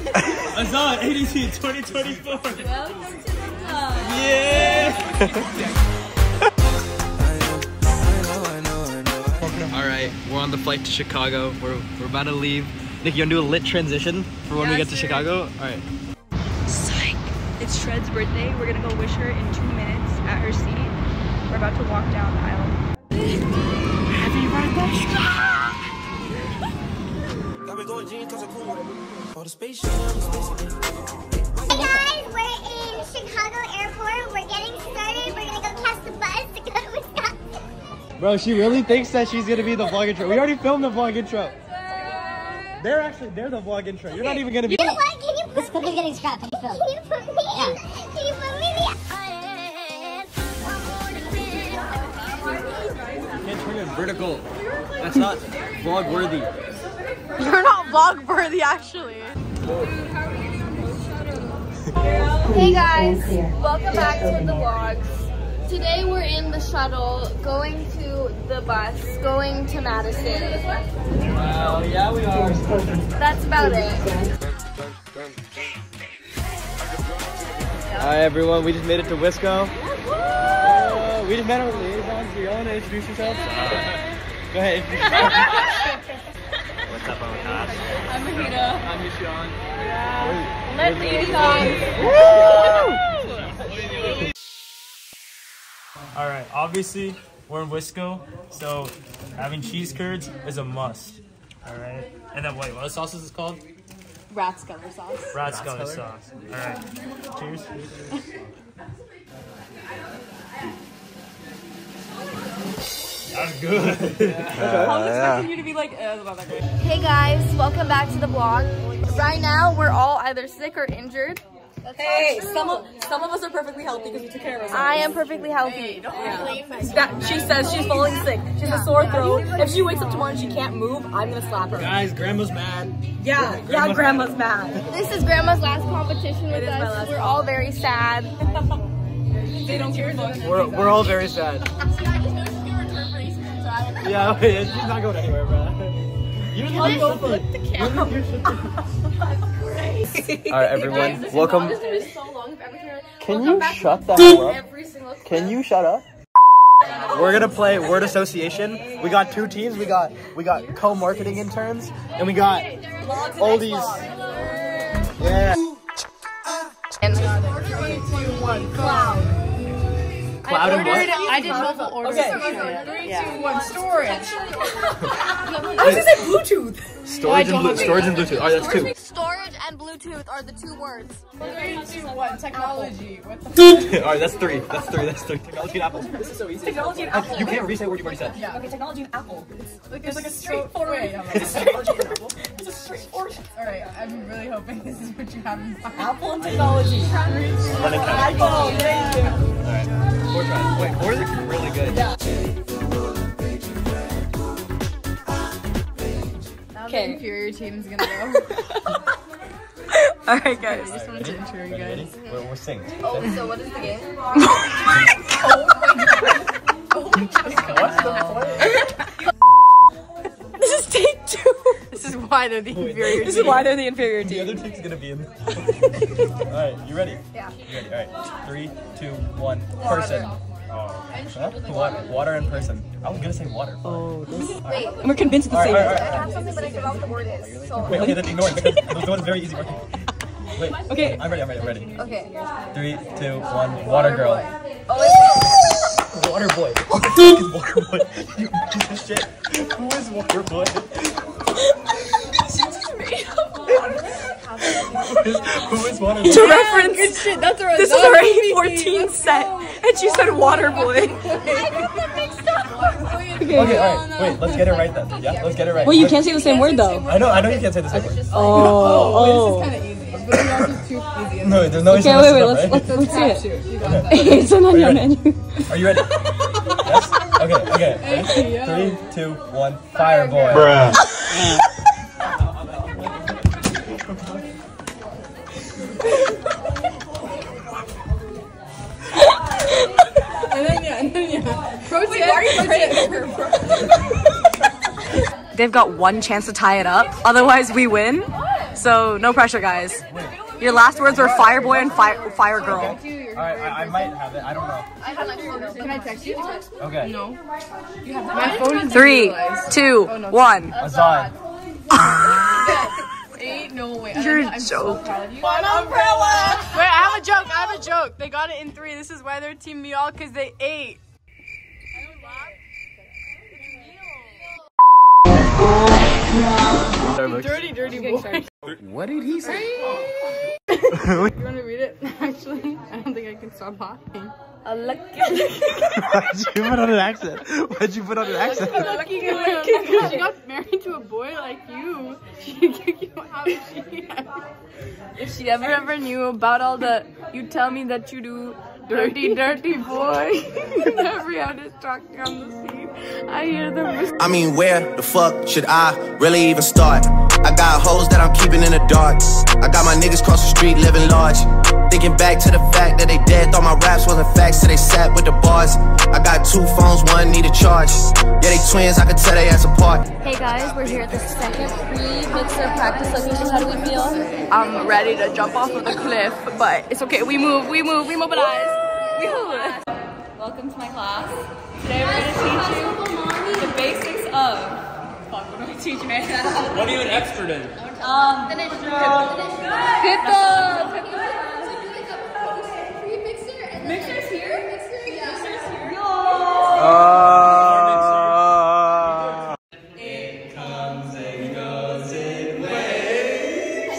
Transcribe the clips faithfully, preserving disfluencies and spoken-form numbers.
Azaad, A D T twenty twenty-four. Welcome to the vlog. Yeah. Alright, we're on the flight to Chicago. We're, we're about to leave. Nick, you wanna do a lit transition for when yes, we get to sir. Chicago? Alright. Psych! It's Shred's birthday. We're gonna go wish her in two minutes at her seat. We're about to walk down the aisle. Happy birthday, Shred! Hey guys, we're in Chicago Airport. We're getting started. We're gonna go catch the bus to go to Wisconsin. Bro, she really thinks that she's gonna be the vlog intro. We already filmed the vlog intro. They're actually, they're the vlog intro. You're not even gonna be- You know what? Can you put This clip is getting scrapped. Can you film? Can you put me Yeah. in? Can you put me in? You can't turn it vertical. That's not vlog worthy. You're not vlog worthy, actually. Hey guys, welcome back to the vlogs. Today we're in the shuttle, going to the bus, going to Madison. Well, yeah, we are. That's about it. Hi everyone, we just made it to Wisco. Uh, we just met our liaisons. Do you want to introduce yourselves? Uh, go ahead. What's up, Azaad? I'm Mahita. I'm Yushan. Yeah. Let me All right, obviously we're in Wisco, so having cheese curds is a must. All right, and then wait, what sauce is this called? Rathskeller sauce. Rathskeller sauce. All right, cheers. That's good. I was expecting you to be like, uh, about that great. Hey guys, welcome back to the vlog. Right now, we're all either sick or injured. That's hey, some of some of us are perfectly healthy because we took care of ourselves. I am perfectly healthy. Yeah. That, she says she's falling sick. She has a sore throat. If she wakes up tomorrow and she can't move, I'm gonna slap her. Guys, grandma's mad. Yeah, yeah, grandma's mad. This is grandma's last competition with us. We're all very sad. They don't care. We're, we're all very sad. Yeah, okay, she's not going anywhere, bro. You don't need to go for it. The camera. Alright, everyone, Guys, welcome. So long, Can you shut that up? Can you shut up? We're gonna play word association. We got two teams. We got we got co-marketing interns, and we got oldies. Yeah. Three, two, one, cloud. Cloud and what? I did mobile order. Okay. Three, two, one, storage. I was gonna say Bluetooth. Storage and Bluetooth. Storage and Bluetooth. Alright, that's two. Storage and Bluetooth are the two words. Three, two, one, technology. What the Alright, that's three. That's three. That's three. Technology and Apple. This is so easy. Technology and Apple. You can't re-say what you've already said. Yeah. Okay, technology and Apple. It's like, there's like a straightforward way. It's a straightforward Apple. It's a straightforward. Alright, I'm really hoping this is what you have in mind. Apple and technology. Running count. iPhone, thank you. Alright. Four tries. Wait, four is really good. Yeah. Okay. Inferior team's gonna go. Alright guys, I just wanted to intro you guys. We're, we're singing. Oh, so what is the game? This is take two. This is why they're the inferior team. This is why they're the inferior The team. other team's gonna be in. Alright, you ready? Yeah. You ready? Alright. Three, two, one. Person. Oh. Huh? Water. Water in person. I was gonna say water. Oh, this. Wait, We're convinced it's the Alright, same. alright, I alright. have something, but I forgot what the word is. So, Wait, okay, then ignore it because the one's very easy. Wait. Okay. I'm ready, I'm ready, I'm ready. okay. Three, two, one. Water girl. Oh, it's Water boy. Who the fuck is water boy? You piece of shit. Who is water boy? Who is, who is water boy? To reference, good shit. That's a this is our eight fourteen set, and she said water boy. Okay, alright. Wait, let's get it right then. Yeah, let's get it right. Wait, you can't say the same word though. I know, I know you can't say the same word. Oh, oh. No, there's no Okay, issue. wait, wait, let's, let's, let's see it. Okay. It's on Are you your ready? menu. Are you ready? Yes? Okay, okay. Ready? Three, two, one. Fire boy. Bruh. And then yeah, and then yeah. Protein. Wait, why are you They've got one chance to tie it up, otherwise we win. So no pressure, guys. Your last words were fire boy and fire fire girl. Alright, I, I might have it. I don't know. Can I text you? Okay. No. My phone is Three, two, one. Azaad. Ain't no way. You're I'm a so joke. proud of you. Wait, I have a joke. I have a joke. They got it in three. This is why they're Team Me All, because they ate. Dirty, dirty boy. What did he say? You want to read it? Actually, I don't think I can stop laughing. A lucky. Why'd you put on an accent? Why'd you put on an accent? Lucky girl. She got married to a boy like you. She kicked you out. She If she ever ever knew about all the, you tell me that you do dirty, dirty boy. Every out is talking on the scene. I hear them. I mean, where the fuck should I really even start? I got hoes that I'm keeping in the dark. I got my niggas cross the street living large. Thinking back to the fact that they dead, thought my raps wasn't facts, so they sat with the bars. I got two phones, one need a charge. Yeah, they twins, I could tell they ass apart. Hey guys, we're here at the second pre-mixer practice location. How do we feel? I'm ready to jump off of the cliff, but it's okay. We move, we move, we mobilize. We move. Welcome to my class. Today we're going to teach you the basics of... Fuck, what do I teach you, man? What are you an expert in? Um, Pippa! Mixer's here? Mixer's here? Uh, It comes and goes in waves.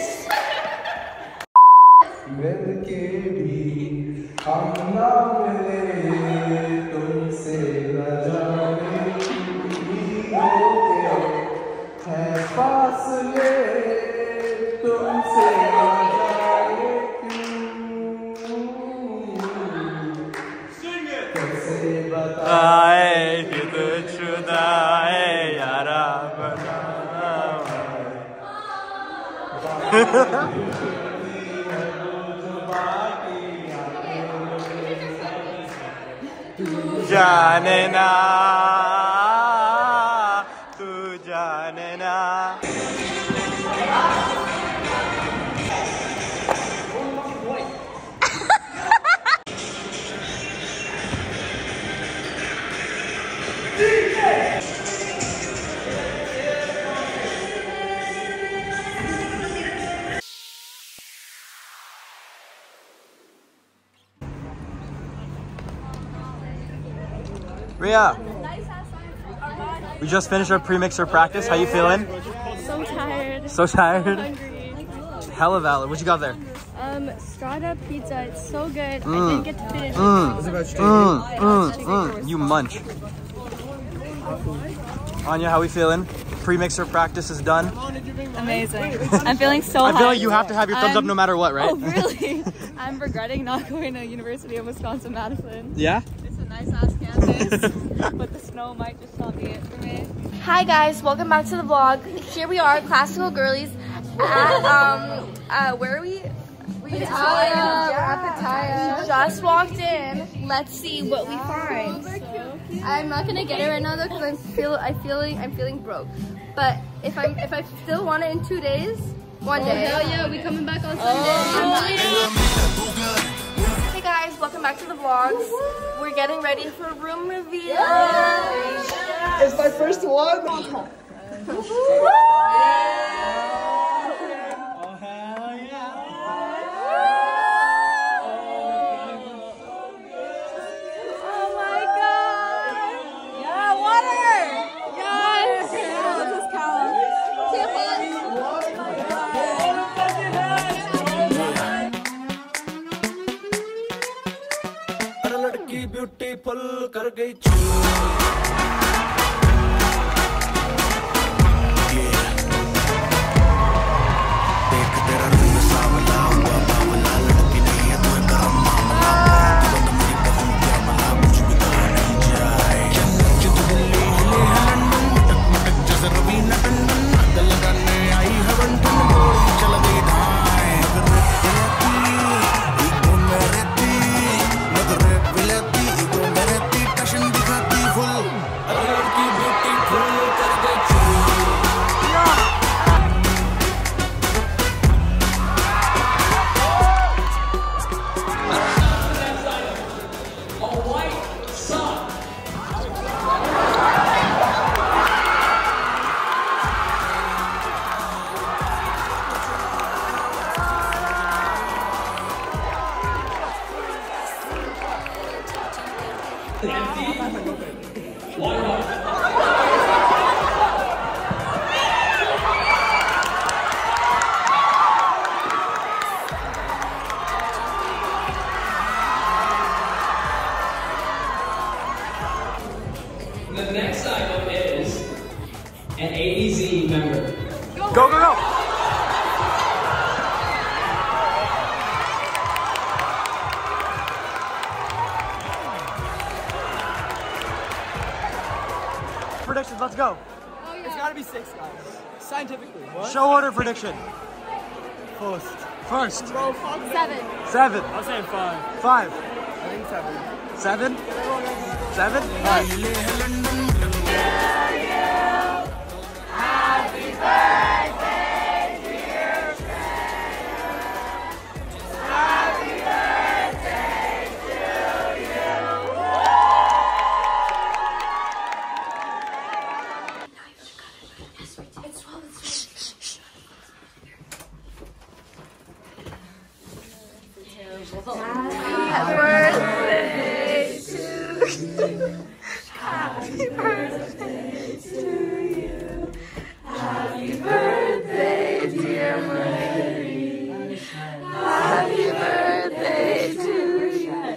जाने ना तू जाने ना Rhea, we just finished our pre-mixer practice. How you feeling? So tired. So tired? Hungry. Hella valid. What you got there? Um, Strata pizza. It's so good. Mm. I didn't get to finish it. Mm. Mm. Mm. Mm. You munch. Anya, how we feeling? Pre-mixer practice is done. Amazing. I'm feeling so I feel high. like you have to have your thumbs I'm, up no matter what, right? Oh, really? I'm regretting not going to University of Wisconsin Madison. Yeah? It's a nice ass campus, but the snow might just not be it for me. Hi guys, welcome back to the vlog. Here we are, classical girlies at, um, uh, where are we? Pitaya. At Pitaya. Just walked in. Let's see what we find. I'm not gonna get it right now though, because I'm feel I feeling I'm feeling broke. But if I if I still want it in two days, one day. Oh hell yeah, we coming back on Sunday. Oh. Hey guys, welcome back to the vlogs. We're getting ready for room reveal. Yeah. It's my first one. Beautiful कर गई देख तेरा रंग सावला हुआ बावला लड़की नहीं है तू गरम मामला मेरी कसम क्या भला कुछ भी कहा नहीं जाए जो दिल्ली हिले लंदन मटक मटक जैसे रवीना टंडन दिल लगाने आई है बंटन गोली चल गई ढाई मगर रे ईगो मेरे थी मगर रे विलेती ईगो मेरे थी टशन दिखाती full go. Oh, yeah. It's gotta be six, guys. Scientifically. What? Show order prediction. First. First. Seven. Seven. I'm saying five. Five. I think seven. Seven? Seven? All right. Happy birthday to you. Happy birthday to you. Happy birthday, dear Marie. Happy birthday to you.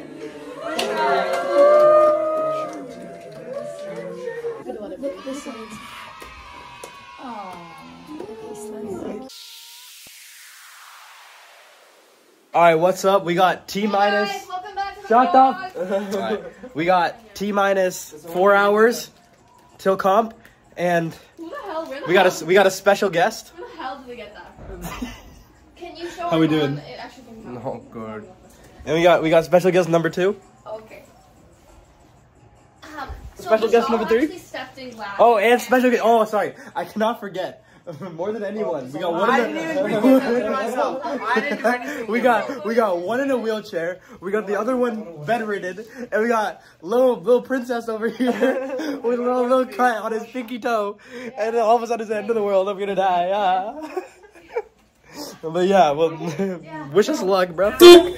All right, what's up? We got T minus. Welcome back to the Shut vlog. up. We got T minus four hours till comp, and Who the hell? Where the we got hell? a we got a special guest. Where the hell did we get that from? Can you show How we everyone doing? It actually came out? Oh, good. And we got we got special guest number two. Okay. Um, so Special guest Michelle number three? actually stepped in last. Oh, and special guest. Oh, sorry, I cannot forget. More than anyone, we got one. I in didn't the, even bring it to myself. I didn't do anything. we got we got one in a wheelchair. We got the other one bedridden, and we got little little princess over here with a little little cut on his pinky toe, and then all of a sudden it's the end of the world. I'm gonna die. Ah. But yeah, well, wish us luck, bro. Oh.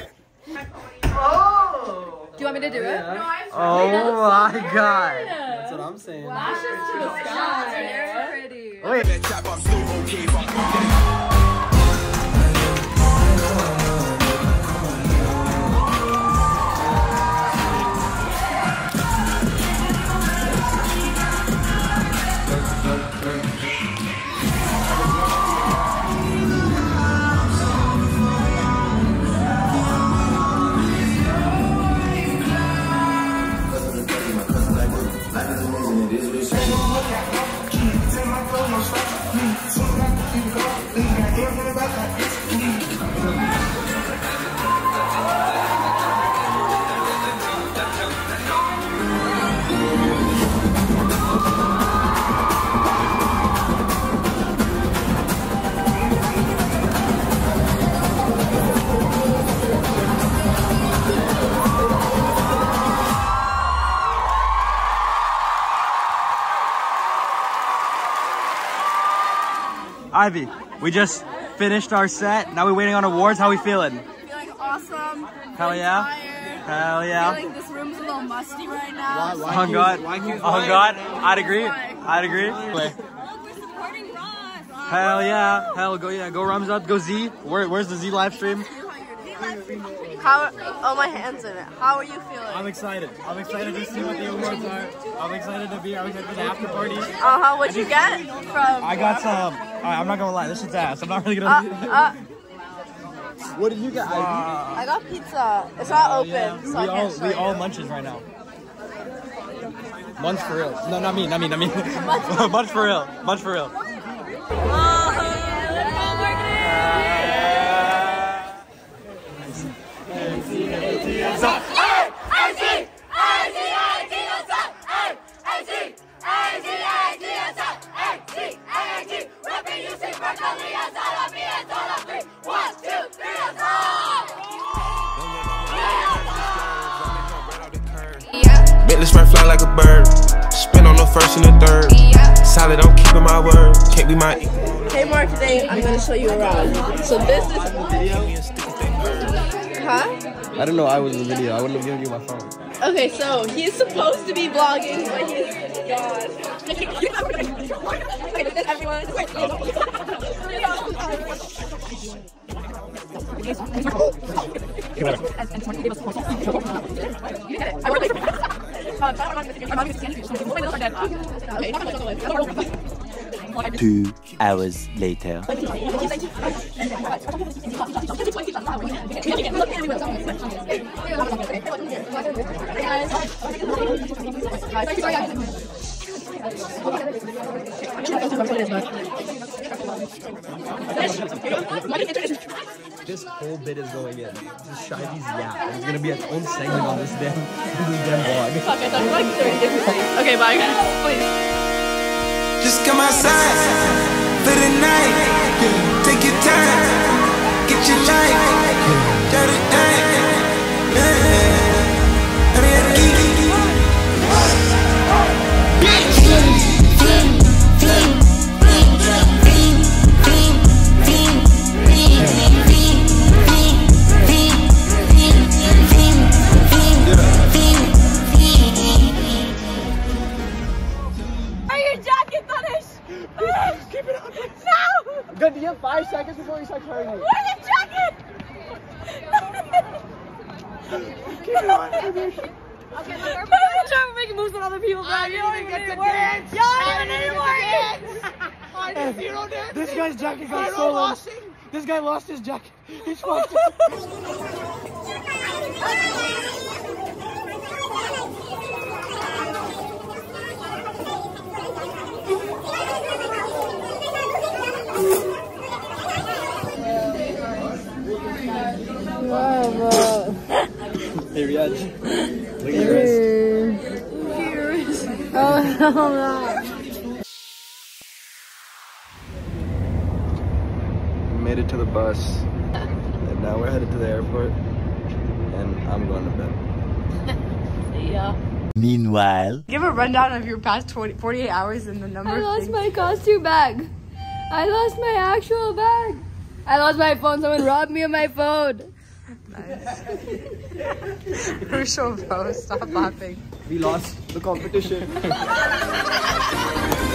Do you want me to do it? No, I'm Oh my god. That's what I'm saying. Lashes to the sky. Pretty. Wait. Ivy, we just finished our set. Now we're waiting on awards. How we feeling? Feeling awesome. Hell yeah. Hell yeah. Feeling this room's a little musty right now. Oh God. Oh God. I'd agree. I'd agree. Wait. Hell yeah. Hell go yeah. Go Ramzad. Go Z. Where, where's the Z live stream? How? Oh, my hand's in it. How are you feeling? I'm excited. I'm excited to see what the awards are. I'm excited to be. I'm excited for the after party. Uh huh. What'd you get from? I got some. Alright, I'm not gonna lie. This shit's ass. I'm not really Uh, gonna. uh, What did you get, Ivy? I got pizza. It's not open, Yeah. so We I all can't show we you. all munches right now. Munch for real. No, not me. Not me. Not me. Munch for real. Munch for real. Bentley spray fly like a bird. Spin on the first and the third. Solid, I'm keeping my word. Can't be my equal. Hey, Mark, today I'm going to show you around. So this is... Huh? I didn't know I was in the video. I wouldn't have given you my phone. Okay, so he's supposed to be vlogging, but he's gone. Everyone. Two hours later. This whole bit is going in. Just Shivy's yap. And it's gonna be its own segment on this damn, this damn vlog. Fuck, I thought like thirty different things. Okay, bye guys. Please. Just come outside for the night. Take your time, get your life. Got it night. Good, you have five seconds before you start carrying me. Where's the jacket? Keep it on. Okay, we're trying to make moves on other people, bro. I You don't didn't even get need the words. dance. Y'all I don't even didn't need get the words. I did zero dance. This guy's jacket got Zero stolen. washing. This guy lost his jacket. He's fucked. Hey, Riyadh. Look at your wrist. Oh, hell no. We made it to the bus. And now we're headed to the airport. And I'm going to bed. Yeah. Meanwhile, Give a rundown of your past twenty, forty-eight hours and the number I of lost things. my costume bag. I lost my actual bag. I lost my phone. Someone robbed me of my phone. Nice. You're so bro. Stop laughing. We lost the competition.